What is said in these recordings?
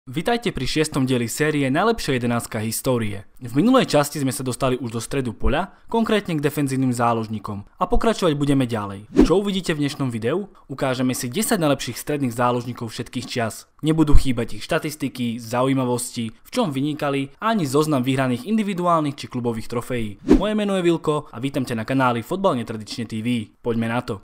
Vitajte pri 6. dieli série Najlepšia 11 histórie. V minulej časti sme sa dostali už do stredu poľa, konkrétne k defenzívnym záložníkom a pokračovať budeme ďalej. Čo uvidíte v dnešnom videu? Ukážeme si 10 najlepších stredných záložníkov všetkých čias. Nebudú chýbať ich štatistiky, zaujímavosti, v čom vynikali, ani zoznam vyhraných individuálnych či klubových trofejí. Moje meno je Vilko a vítam ťa na kanáli Fotbal Netradične TV. Poďme na to.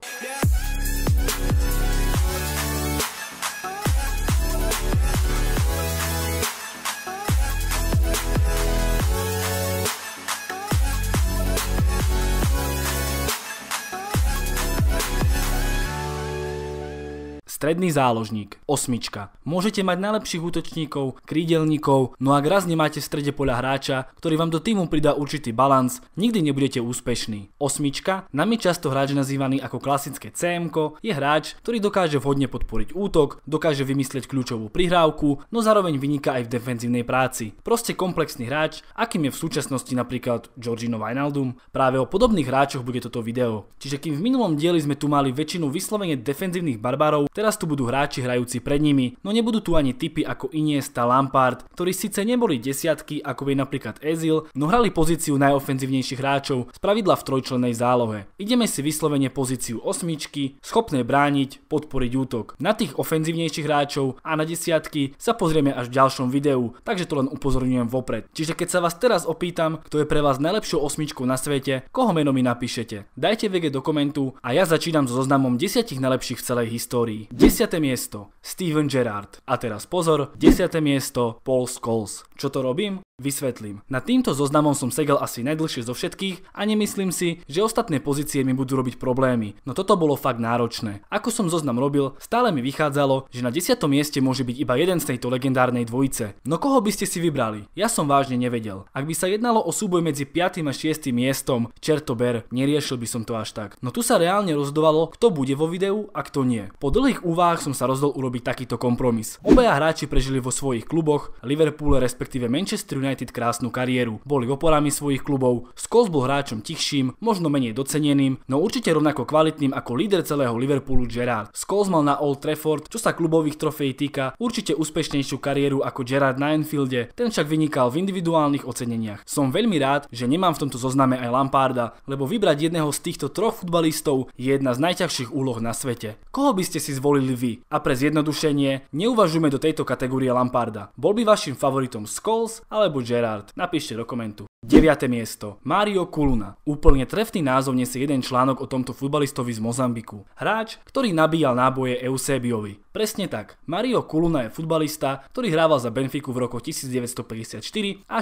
Stredný záložník, osmička. Môžete mať najlepších útočníkov, krídelníkov, no ak raz nemáte v strede poľa hráča, ktorý vám do týmu pridá určitý balans, nikdy nebudete úspešní. Osmička, nami často hráč nazývaný ako klasické CM-ko, je hráč, ktorý dokáže vhodne podporiť útok, dokáže vymyslieť kľúčovú prihrávku, no zároveň vyniká aj v defenzívnej práci. Proste komplexný hráč, akým je v súčasnosti napríklad Georginio Wijnaldum. Práve o podobných hráčoch bude toto video. Čiže kým v minulom dieli sme tu mali väčšinu vyslovene defenzívnych barbarov, teraz tu budú hráči hrajúci pred nimi, no nebudú tu ani typy ako Iniesta, Lampard, ktorí síce neboli desiatky, ako je napríklad Özil, no hrali pozíciu najofenzívnejších hráčov, spravidla v trojčlennej zálohe. Ideme si vyslovene pozíciu osmičky, schopné brániť, podporiť útok. Na tých ofenzívnejších hráčov a na desiatky sa pozrieme až v ďalšom videu, takže to len upozorňujem vopred. Čiže keď sa vás teraz opýtam, kto je pre vás najlepšou osmičkou na svete, koho meno mi napíšete? Dajte vedieť do komentu a ja začínam so zoznamom 10 najlepších v celej histórii. 10. miesto Steven Gerrard. A teraz pozor, 10. miesto Paul Scholes. Čo to robím? Vysvetlím. Nad týmto zoznamom som segel asi najdlhšie zo všetkých a nemyslím si, že ostatné pozície mi budú robiť problémy, no toto bolo fakt náročné. Ako som zoznam robil, stále mi vychádzalo, že na 10. mieste môže byť iba jeden z tejto legendárnej dvojice. No koho by ste si vybrali? Ja som vážne nevedel. Ak by sa jednalo o súboj medzi 5. a 6. miestom, čerto ber, neriešil by som to až tak. No tu sa reálne rozhodovalo, kto bude vo videu a kto nie. Po dlhých úvahách som sa rozhodol urobiť takýto kompromis. Obaja hráči prežili vo svojich kluboch, Liverpool respektíve Manchester United krásnu kariéru. Boli oporami svojich klubov, Scholes bol hráčom tichším, možno menej doceneným, no určite rovnako kvalitným ako líder celého Liverpoolu Gerrard. Scholes mal na Old Trafford, čo sa klubových trofejí týka, určite úspešnejšiu kariéru ako Gerrard na Anfielde, ten však vynikal v individuálnych oceneniach. Som veľmi rád, že nemám v tomto zozname aj Lamparda, lebo vybrať jedného z týchto troch futbalistov je jedna z najťažších úloh na svete. Koho by ste si zvolili vy? A pre zjednodušenie, neuvažujme do tejto kategórie Lamparda. Bol by vašim favoritom Scholes alebo Gerrard? Napíšte do komentu. 9. miesto Mario Kuluna. Úplne trefný názov nesie jeden článok o tomto futbalistovi z Mozambiku. Hráč, ktorý nabíjal náboje Eusebiovi. Presne tak. Mario Kuluna je futbalista, ktorý hrával za Benfiku v rokoch 1954 až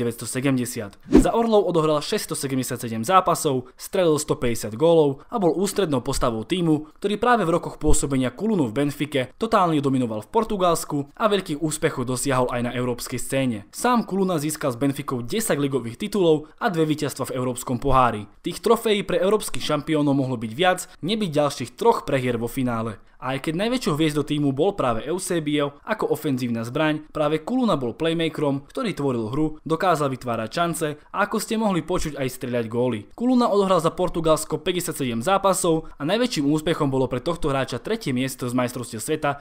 1970. Za Orlov odohral 677 zápasov, strelil 150 gólov a bol ústrednou postavou tímu, ktorý práve v rokoch pôsobenia Kulunu v Benfike totálne dominoval v Portugalsku a veľkých úspechov dosiahol aj na európskej scéne. Sám Kuluna získal s Benficou 10 ligových titulov a 2 víťazstva v európskom pohári. Tých trofejí pre európskych šampiónov mohlo byť viac, nebyť ďalších 3 prehier vo finále. A aj keď najväčšou hviezdou týmu bol práve Eusebio ako ofenzívna zbraň, práve Kuluna bol playmakerom, ktorý tvoril hru, dokázal vytvárať šance a ako ste mohli počuť aj strieľať góly. Kuluna odohral za Portugalsko 57 zápasov a najväčším úspechom bolo pre tohto hráča 3. miesto z majstrovstiev sveta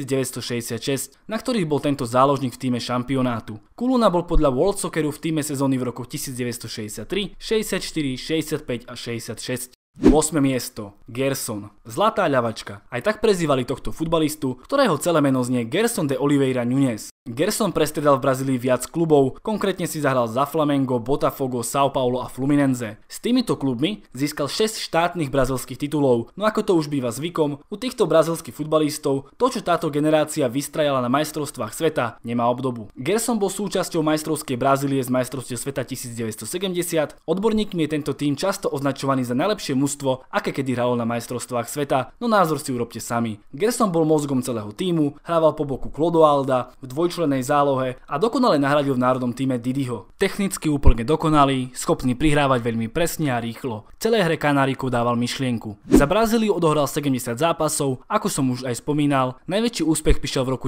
1966, na ktorých bol tento záložník v tíme šampionátu. Kuluna bol podľa World Socceru v tíme sezóny v rokoch 1963, 64, 65 a 66. 8. miesto Gerson. Zlatá ľavačka. Aj tak prezývali tohto futbalistu, ktorého celé meno znie Gerson de Oliveira Nunes. Gerson prestredal v Brazílii viac klubov, konkrétne si zahral za Flamengo, Botafogo, São Paulo a Fluminense. S týmito klubmi získal 6 štátnych brazílskych titulov, no ako to už býva zvykom, u týchto brazílskych futbalistov to, čo táto generácia vystrajala na majstrovstvách sveta, nemá obdobu. Gerson bol súčasťou majstrovskej Brazílie z majstrovstiev sveta 1970, odborníkmi je tento tým často označovaný za najlepšie mužstvo, aké kedy hralo na majstrovstvách sveta, no názor si urobte sami. Gerson bol mozgom celého tímu, hrával po boku Clodoalda v dvojčlennej zálohe a dokonale nahradil v národnom tíme Didiho. Technicky úplne dokonalý, schopný prihrávať veľmi presne a rýchlo. Celé hre Kanárikov dával myšlienku. Za Brazíliu odohral 70 zápasov, ako som už aj spomínal, najväčší úspech prišiel v roku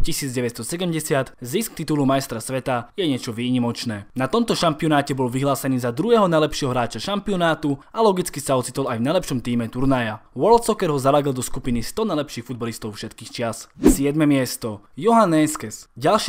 1970, zisk titulu majstra sveta je niečo výnimočné. Na tomto šampionáte bol vyhlásený za druhého najlepšieho hráča šampionátu a logicky sa ocitol aj v najlepšom tíme turnaja. World Soccer ho zaradil do skupiny 100 najlepších futbalistov všetkých čias. 7. miesto Johan Neskes. Ďalší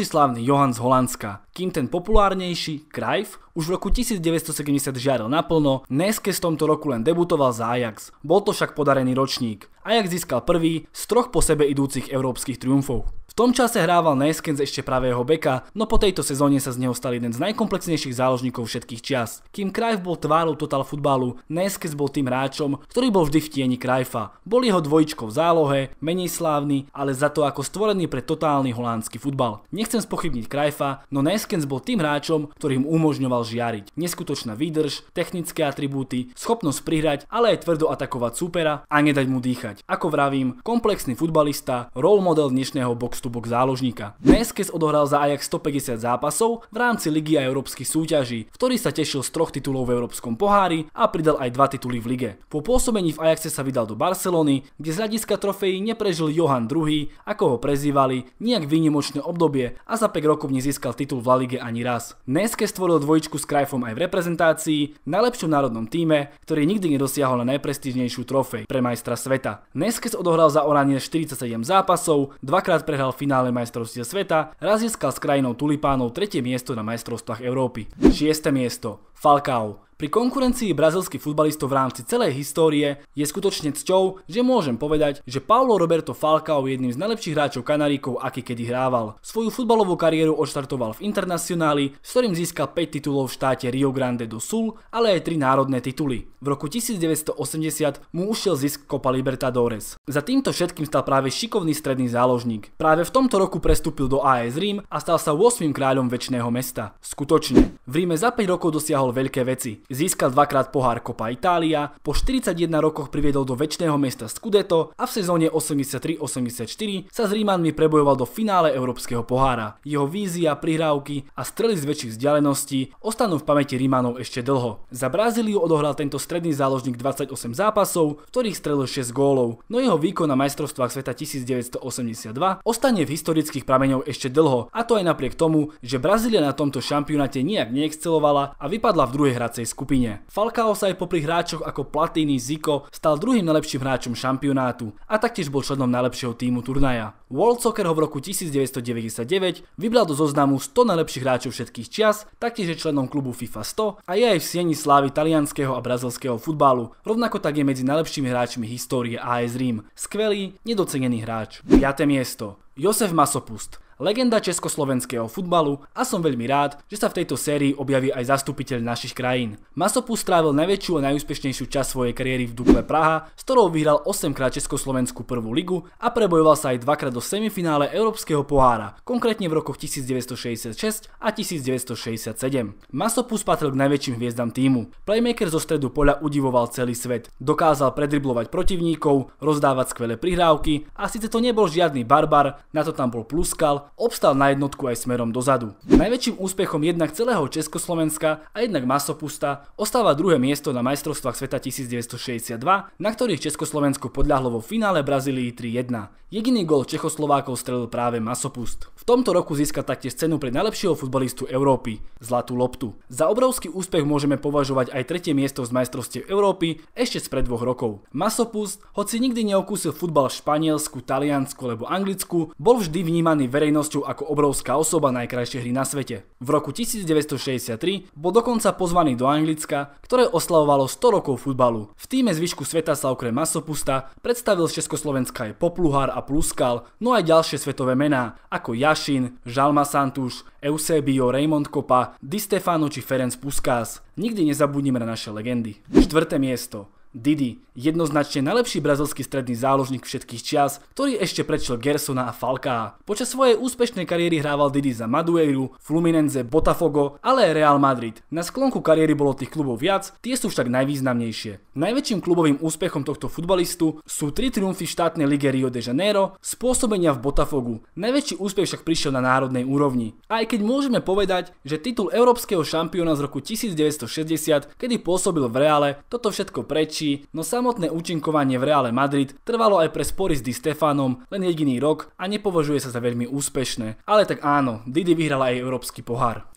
ďalší slávny Johan z Holandska. Kým ten populárnejší Cruyff už v roku 1970 žiaril naplno, Neeskens v tomto roku len debutoval za Ajax. Bol to však podarený ročník. Ajax získal prvý z 3 po sebe idúcich európskych triumfov. V tom čase hrával Neeskens ešte pravého beka, no po tejto sezóne sa z neho stal jeden z najkomplexnejších záložníkov všetkých čias. Kým Cruyff bol tvárou total futbalu, Neeskens bol tým hráčom, ktorý bol vždy v tieni Cruyffa. Bol jeho dvojičkou v zálohe, menej slávny, ale za to ako stvorený pre totálny holandský futbal. Nechcem spochybniť Cruyffa, no Neeskens bol tým hráčom, ktorý im umožňoval žiariť. Neskutočná výdrž, technické atribúty, schopnosť prihrať, ale aj tvrdo atakovať súpera a nedať mu dýchať. Ako vravím, komplexný futbalista, role model dnešného box-to-box záložníka. Neeskens odohral za Ajax 150 zápasov v rámci ligy a európskych súťaží, v ktorých sa tešil z 3 titulov v európskom pohári a pridal aj 2 tituly v lige. Po pôsobení v Ajaxe sa vydal do Barcelony, kde z hľadiska trofejí neprežil Johan II, ako ho prezývali, nijak výnimočné obdobie a za 5 rokov nezískal titul v La Lige ani raz. Neeskens stvoril dvojičku s Cruyffom aj v reprezentácii, najlepšom národnom tíme, ktorý nikdy nedosiahol na najprestížnejšiu trofej pre majstra sveta. Neeskens odohral za Oranje 47 zápasov, dvakrát prehral v finále majstrovstiev sveta, raz získal s krajinou Tulipánov 3. miesto na majstrovstvách Európy. 6. miesto. Falcao. Pri konkurencii brazílskych futbalistov v rámci celej histórie je skutočne cťou, že môžem povedať, že Paulo Roberto Falcao je jedným z najlepších hráčov Kanaríkov, aký kedy hrával. Svoju futbalovú kariéru odštartoval v Internacionáli, s ktorým získal 5 titulov v štáte Rio Grande do Sul, ale aj 3 národné tituly. V roku 1980 mu ušiel zisk Copa Libertadores. Za týmto všetkým stal práve šikovný stredný záložník. Práve v tomto roku prestúpil do AS Rím a stal sa 8. kráľom väčšného mesta. Skutočne, v Ríme za 5 rokov dosiahol veľké veci. Získal 2-krát pohár Coppa Italia, po 41 rokoch priviedol do väčšného mesta Scudetto a v sezóne 83-84 sa s Rímanmi prebojoval do finále Európskeho pohára. Jeho vízia, prihrávky a strely z väčších vzdialeností ostanú v pamäti Rímanov ešte dlho. Za Brazíliu odohral tento stredný záložník 28 zápasov, v ktorých strelil 6 gólov, no jeho výkon na majstrovstvách sveta 1982 ostane v historických prameňoch ešte dlho, a to aj napriek tomu, že Brazília na tomto šampionáte nijak neexcelovala a vypadla v druhej hracej skupine. Falcao sa aj popri hráčoch ako Platini, Zico stal druhým najlepším hráčom šampionátu a taktiež bol členom najlepšieho tímu turnaja. World Soccer ho v roku 1999 vybral do zoznamu 100 najlepších hráčov všetkých čias, taktiež je členom klubu FIFA 100 a je aj v sieni slávy talianskeho a brazilského futbalu. Rovnako tak je medzi najlepšími hráčmi histórie AS Rím. Skvelý, nedocenený hráč. 5. miesto. Josef Masopust. Legenda československého futbalu a som veľmi rád, že sa v tejto sérii objaví aj zastupiteľ našich krajín. Masopust strávil najväčšiu a najúspešnejšiu časť svojej kariéry v Dukle Praha, s ktorou vyhral 8-krát Československú prvú ligu a prebojoval sa aj 2-krát do semifinále Európskeho pohára, konkrétne v rokoch 1966 a 1967. Masopust patril k najväčším hviezdam tímu. Playmaker zo stredu poľa udivoval celý svet. Dokázal predriblovať protivníkov, rozdávať skvelé prihrávky a síce to nebol žiadny barbar, na to tam bol pluskal, obstal na jednotku aj smerom dozadu. Najväčším úspechom jednak celého Československa a jednak Masopusta ostáva druhé miesto na majstrovstvách sveta 1962, na ktorých Československo podľahlo vo finále Brazílii 3-1. Jediný gól Čechoslovákov strelil práve Masopust. V tomto roku získal taktiež cenu pre najlepšieho futbalistu Európy, Zlatú loptu. Za obrovský úspech môžeme považovať aj tretie miesto z majstrovstiev Európy ešte spred 2 rokov. Masopust, hoci nikdy neokúsil futbal v Španielsku, Taliansku alebo Anglicku, bol vždy vnímaný verejnosťou ako obrovská osoba najkrajšej hry na svete. V roku 1963 bol dokonca pozvaný do Anglicka, ktoré oslavovalo 100 rokov futbalu. V tíme zvyšku sveta sa okrem Masopusta predstavil z Československa aj Popluhar a Pluskal, no aj ďalšie svetové mená ako Jašin, Žalma Santuš, Eusebio, Raymond Kopa, Di Stefano či Ferenc Puskás. Nikdy nezabudnime na naše legendy. 4. miesto. Didi, jednoznačne najlepší brazilský stredný záložník všetkých čias, ktorý ešte predčil Gersona a Falcaa. Počas svojej úspešnej kariéry hrával Didi za Madueiru, Fluminense, Botafogo, ale aj Real Madrid. Na sklonku kariéry bolo tých klubov viac, tie sú však najvýznamnejšie. Najväčším klubovým úspechom tohto futbalistu sú 3 triumfy v štátnej lige Rio de Janeiro, spôsobenia v Botafogu. Najväčší úspech však prišiel na národnej úrovni. A aj keď môžeme povedať, že titul európskeho šampióna z roku 1960, kedy pôsobil v Reále, toto všetko prečí, no samotné účinkovanie v Reále Madrid trvalo aj pre spory s Di Stefanom len jediný rok a nepovažuje sa za veľmi úspešné. Ale tak áno, Didi vyhral aj európsky pohár.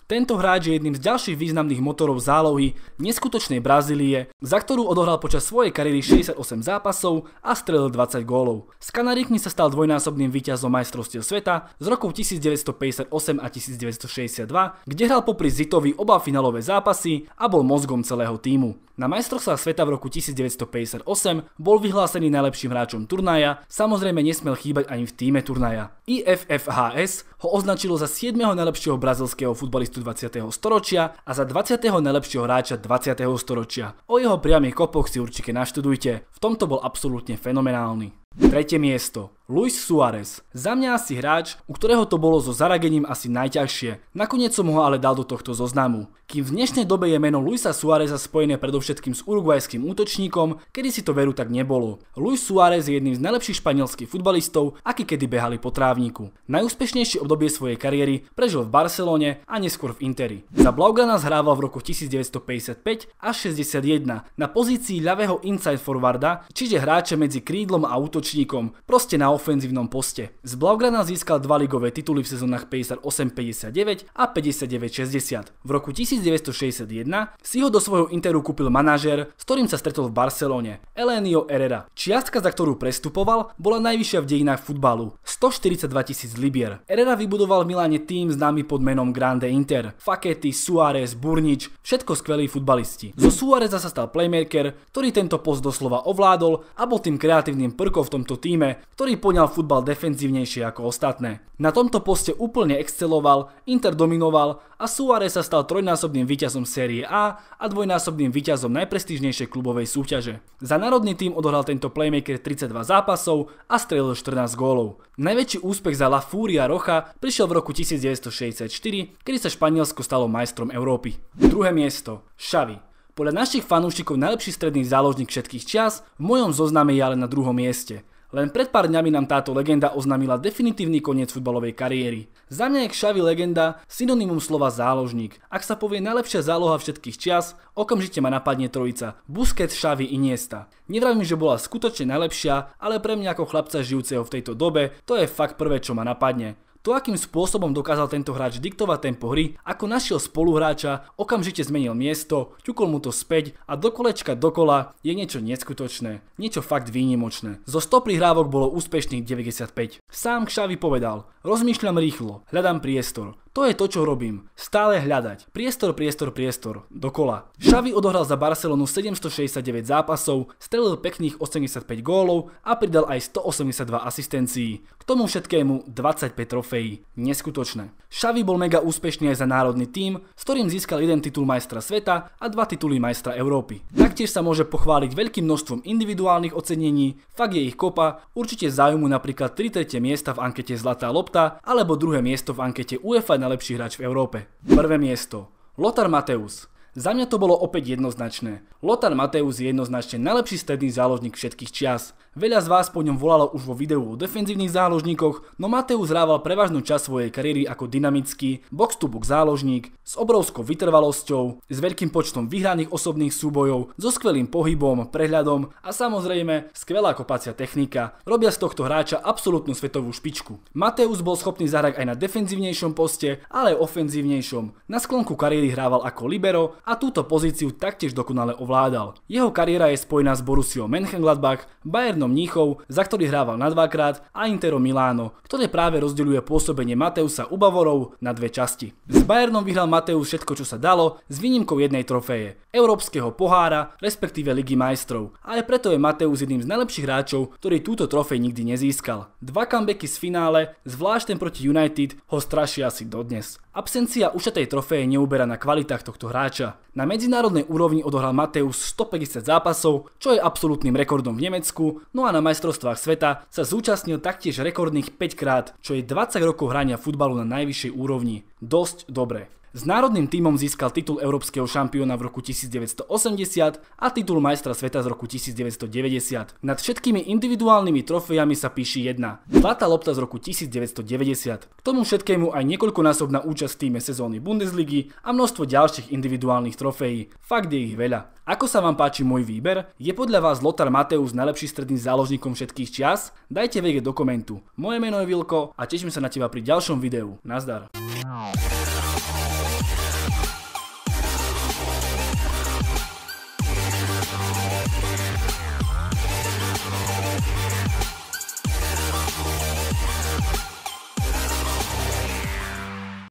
Tento hráč je jedným z ďalších významných motorov zálohy neskutočnej Brazílie, za ktorú odohral počas svojej kariéry 68 zápasov a strelil 20 gólov. S Kanarikmi sa stal dvojnásobným víťazom majstrovstiev sveta z rokov 1958 a 1962, kde hral popri Zitovi oba finálové zápasy a bol mozgom celého tímu. Na majstrovstvách sveta v roku 1958 bol vyhlásený najlepším hráčom turnaja, samozrejme nesmel chýbať ani v tíme turnaja. IFFHS ho označilo za 7. najlepšieho brazilského futbalistu 20. storočia a za 20. najlepšieho hráča 20. storočia. O jeho priamych kopoch si určite naštudujte, v tomto bol absolútne fenomenálny. Tretie miesto. Luis Suárez. Za mňa asi hráč, u ktorého to bolo so zaradením asi najťažšie. Nakoniec som ho ale dal do tohto zoznamu. Kým v dnešnej dobe je meno Luisa Suáreza spojené predovšetkým s urugvajským útočníkom, kedy si to veru tak nebolo. Luis Suárez je jedným z najlepších španielských futbalistov, akí kedy behali po trávniku. Najúspešnejšie obdobie svojej kariéry prežil v Barcelone a neskôr v Interi. Za Blaugrana zhrával v roku 1955 až 61 na pozícii ľavého inside forwarda, čiže hráča medzi krídlom a útočníkom, proste na ofenzívnom poste. Z Blaugrana získal 2 ligové tituly v sezónach 58-59 a 59-60. V roku 1961 si ho do svojho Interu kúpil manažér, s ktorým sa stretol v Barcelone, Elenio Herrera. Čiastka, za ktorú prestupoval, bola najvyššia v dejinách futbalu, 142 000 libier. Herrera vybudoval v Miláne tým známy pod menom Grande Inter. Facchetti, Suárez, Burnič, všetko skvelí futbalisti. Zo Suáreza sa stal playmaker, ktorý tento post doslova ovládol a bol tým kreatívnym prvkom v tomto tíme, ktorý poňal futbal defenzívnejšie ako ostatné. Na tomto poste úplne exceloval, Inter dominoval a Suárez sa stal trojnásobným víťazom série A a dvojnásobným víťazom najprestížnejšej klubovej súťaže. Za národný tým odohral tento playmaker 32 zápasov a strelil 14 gólov. Najväčší úspech za La Furia Rocha prišiel v roku 1964, kedy sa Španielsko stalo majstrom Európy. Druhé miesto. Xavi. Podľa našich fanúšikov najlepší stredný záložník všetkých čias, v mojom zozname je ale na druhom mieste. Len pred pár dňami nám táto legenda oznámila definitívny koniec futbalovej kariéry. Za mňa je Xavi legenda synonymum slova záložník. Ak sa povie najlepšia záloha všetkých čias, okamžite ma napadne trojica Busquets, Xavi, Iniesta. Nevravím, že bola skutočne najlepšia, ale pre mňa ako chlapca žijúceho v tejto dobe, to je fakt prvé, čo ma napadne. To, akým spôsobom dokázal tento hráč diktovať tempo hry, ako našiel spoluhráča, okamžite zmenil miesto, ťukol mu to späť a do kolečka dokola je niečo neskutočné, niečo fakt výnimočné. Zo 100 prihrávok bolo úspešných 95. Sám Xavi povedal: rozmýšľam rýchlo, hľadám priestor. To je to, čo robím. Stále hľadať. Priestor, dokola. Xavi odohral za Barcelonu 769 zápasov, strelil pekných 85 gólov a pridal aj 182 asistencií. K tomu všetkému 25 trofejí. Neskutočné. Xavi bol mega úspešný aj za národný tím, s ktorým získal jeden titul majstra sveta a 2 tituly majstra Európy. Taktiež sa môže pochváliť veľkým množstvom individuálnych ocenení, fakt je ich kopa, určite zájmu napríklad 3. miesta v ankete Zlatá lopta alebo 2. miesto v ankete UEFA najlepší hráč v Európe. Prvé miesto. Lothar Matthäus. Za mňa to bolo opäť jednoznačné. Lothar Matthäus je jednoznačne najlepší stredný záložník všetkých čias. Veľa z vás po ňom volalo už vo videu o defenzívnych záložníkoch, no Matthäus hrával prevažnú časť svojej kariéry ako dynamický, box-to-box záložník, s obrovskou vytrvalosťou, s veľkým počtom vyhraných osobných súbojov, so skvelým pohybom, prehľadom a samozrejme skvelá kopacia technika, robia z tohto hráča absolútnu svetovú špičku. Matthäus bol schopný zahrať aj na defenzívnejšom poste, ale aj ofenzívnejšom. Na sklonku kariéry hrával ako libero a túto pozíciu taktiež dokonale ovládal. Jeho kariéra je spojená s Borussiou Mönchengladbach, Bayernom Mníchov, za ktorý hrával na 2-krát, a Interom Miláno, ktoré práve rozdeľuje pôsobenie Matthäusa u Bavorov na 2 časti. S Bayernom vyhral Matthäus všetko, čo sa dalo, s výnimkou jednej trofeje, Európskeho pohára, respektíve Ligy majstrov. A aj preto je Matthäus jedným z najlepších hráčov, ktorý túto trofej nikdy nezískal. 2 comebacky z finále, zvlášť ten proti United, ho strašia asi dodnes. Absencia ušatej trofeje neuberá na kvalitách tohto hráča. Na medzinárodnej úrovni odohral Matthäus 150 zápasov, čo je absolútnym rekordom v Nemecku, no a na majstrovstvách sveta sa zúčastnil taktiež rekordných 5 krát, čo je 20 rokov hrania futbalu na najvyššej úrovni. Dosť dobre. S národným tímom získal titul európskeho šampióna v roku 1980 a titul majstra sveta z roku 1990. Nad všetkými individuálnymi trofejami sa píši jedna. Zlatá lopta z roku 1990. K tomu všetkému aj niekoľkonásobná účasť v tíme sezóny Bundesligy a množstvo ďalších individuálnych trofejí. Fakt je ich veľa. Ako sa vám páči môj výber? Je podľa vás Lothar Matthäus najlepší stredný záložníkom všetkých čias? Dajte vedieť do komentu. Moje meno je Vilko a teším sa na teba pri ďalšom videu. Nazdar.